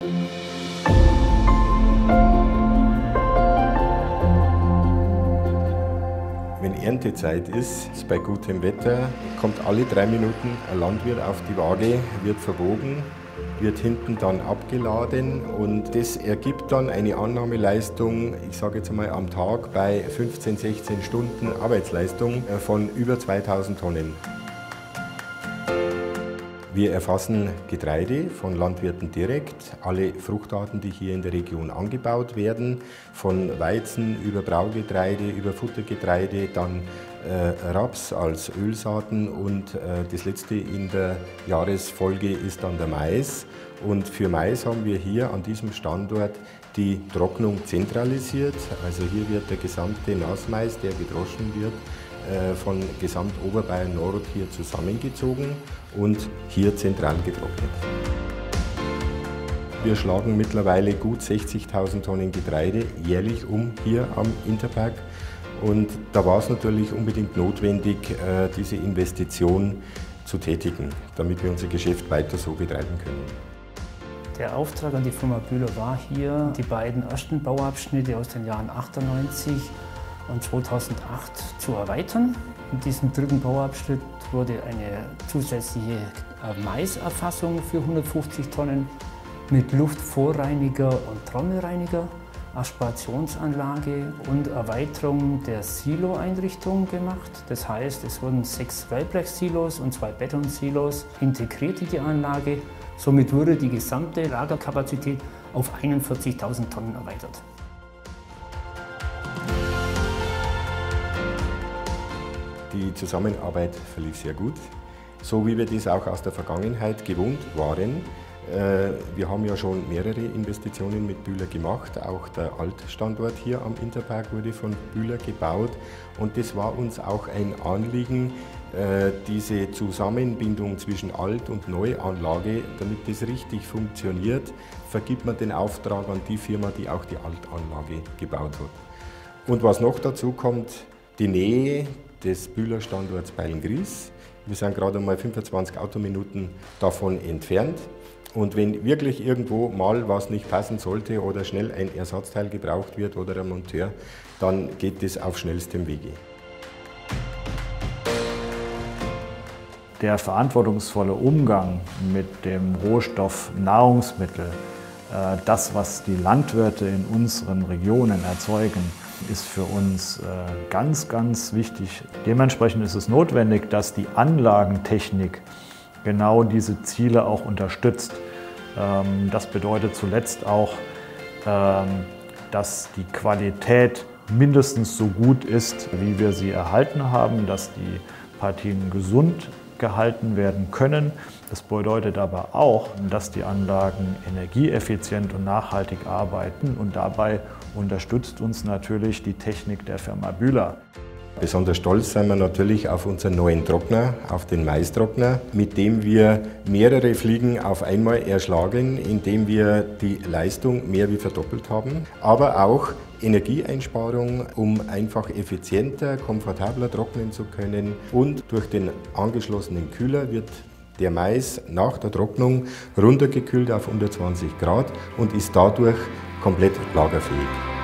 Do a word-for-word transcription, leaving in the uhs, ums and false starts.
Wenn Erntezeit ist, ist bei gutem Wetter, kommt alle drei Minuten ein Landwirt auf die Waage, wird verwogen, wird hinten dann abgeladen und das ergibt dann eine Annahmeleistung, ich sage jetzt einmal am Tag bei fünfzehn, sechzehn Stunden Arbeitsleistung von über zweitausend Tonnen. Wir erfassen Getreide von Landwirten direkt, alle Fruchtarten, die hier in der Region angebaut werden, von Weizen über Braugetreide, über Futtergetreide, dann äh, Raps als Ölsaaten und äh, das letzte in der Jahresfolge ist dann der Mais. Und für Mais haben wir hier an diesem Standort die Trocknung zentralisiert. Also hier wird der gesamte Nassmais, der gedroschen wird, von gesamt Oberbayern Nord hier zusammengezogen und hier zentral getrocknet. Wir schlagen mittlerweile gut sechzigtausend Tonnen Getreide jährlich um hier am Interpark und da war es natürlich unbedingt notwendig, diese Investition zu tätigen, damit wir unser Geschäft weiter so betreiben können. Der Auftrag an die Firma Bühler war hier, die beiden ersten Bauabschnitte aus den Jahren achtundneunzig und zweitausendacht zu erweitern. In diesem dritten Bauabschnitt wurde eine zusätzliche Maiserfassung für hundertfünfzig Tonnen mit Luftvorreiniger und Trommelreiniger, Aspirationsanlage und Erweiterung der Silo-Einrichtung gemacht. Das heißt, es wurden sechs Wellblech-Silos und zwei Betonsilos integriert in die Anlage. Somit wurde die gesamte Lagerkapazität auf einundvierzigtausend Tonnen erweitert. Die Zusammenarbeit verlief sehr gut, so wie wir das auch aus der Vergangenheit gewohnt waren. Wir haben ja schon mehrere Investitionen mit Bühler gemacht, auch der Altstandort hier am Interpark wurde von Bühler gebaut und das war uns auch ein Anliegen, diese Zusammenbindung zwischen Alt- und Neuanlage, damit das richtig funktioniert, vergibt man den Auftrag an die Firma, die auch die Altanlage gebaut hat. Und was noch dazu kommt, die Nähe des Bühler Standorts Beilngries. Wir sind gerade einmal fünfundzwanzig Autominuten davon entfernt. Und wenn wirklich irgendwo mal was nicht passen sollte oder schnell ein Ersatzteil gebraucht wird oder ein Monteur, dann geht das auf schnellstem Wege. Der verantwortungsvolle Umgang mit dem Rohstoff Nahrungsmittel, das, was die Landwirte in unseren Regionen erzeugen, ist für uns ganz, ganz wichtig. Dementsprechend ist es notwendig, dass die Anlagentechnik genau diese Ziele auch unterstützt. Das bedeutet zuletzt auch, dass die Qualität mindestens so gut ist, wie wir sie erhalten haben, dass die Partien gesund gehalten werden können. Das bedeutet aber auch, dass die Anlagen energieeffizient und nachhaltig arbeiten und dabei unterstützt uns natürlich die Technik der Firma Bühler. Besonders stolz sind wir natürlich auf unseren neuen Trockner, auf den Maistrockner, mit dem wir mehrere Fliegen auf einmal erschlagen, indem wir die Leistung mehr wie verdoppelt haben, aber auch Energieeinsparung, um einfach effizienter, komfortabler trocknen zu können. Und durch den angeschlossenen Kühler wird der Mais nach der Trocknung runtergekühlt auf unter zwanzig Grad und ist dadurch komplett lagerfähig.